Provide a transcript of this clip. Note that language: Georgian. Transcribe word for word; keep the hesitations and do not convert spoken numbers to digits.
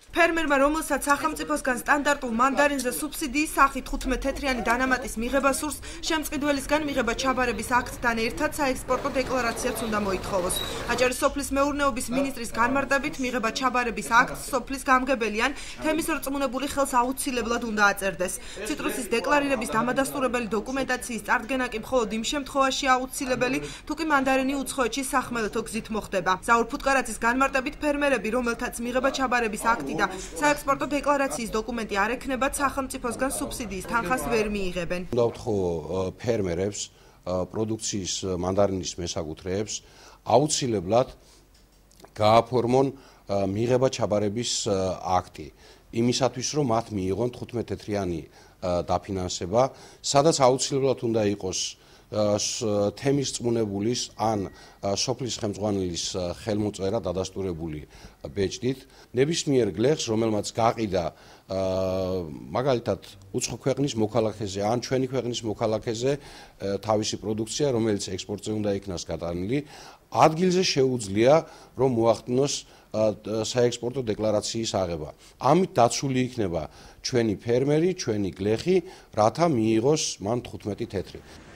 ფერმერმა, რომელსაც სახელმწიფოსგან სტანდარტულ მანდარინზე სუბსიდიის სახით თხუთმეტ თეთრიანი დანამატის მიღება სურს, შემწყიდველისგან მიღება ჩაბარების აქტთან ერთად საექსპორტო დეკლარაციაც უნდა მოითხოვოს. აჭარის სოფლის მეურნეობის მინისტრის განმარტებით, მიღება ჩაბარების აქტს სოფლის გამგებელი ან თემის რწმუნებული ხელს აუცილებლად უნდა აწერდეს. ციტრუსის დეკლარირების დამადასტურებელი დოკუმენტაციის წარდგენა კი მხოლოდ იმ შემთხვევაში აუცილებელი, თუ კი მანდარინი უცხოეთში სახმელეთო გზით მოხდება. ზაურ ფუტკარაძის განმარტებით, ფერმერები, რომელთაც მიღება ჩაბარების აქტი და საექსპორტო დეკლარაციის დოკუმენტი არ ექნებათ, სახელმწიფოსგან სუბსიდიის თანხას ვერ მიიღებენ. უნდა ვთქო ფერმერებს, პროდუქციის მანდარინის მესაკუთრეებს აუცილებლად გააფორმონ მიღება ჩაბარების აქტი იმისათვის, რომ მათ მიიღონ თხუთმეტ თეთრიანი დაფინანსება, სადაც აუცილებლად უნდა იყოს თემის წმუნებულის ან სოფლის ხელმძღვანელის ხელმოწერა დადასტურებული ბეჭდით. ნებისმიერ გლეხს, რომელმაც გაყიდა მაგალითად უცხო ქვეყნის მოქალაქეზე ან ჩვენი ქვეყნის მოქალაქეზე თავისი პროდუქცია, რომელიც ექსპორტზე უნდა იქნას გატანილი, ადგილზე შეუძლია, რომ მოახდინოს საექსპორტო დეკლარაციის აღება. ამით დაცული იქნება ჩვენი ფერმერი, ჩვენი გლეხი, რათა მიიღოს მან თხუთმეტი თეთრი.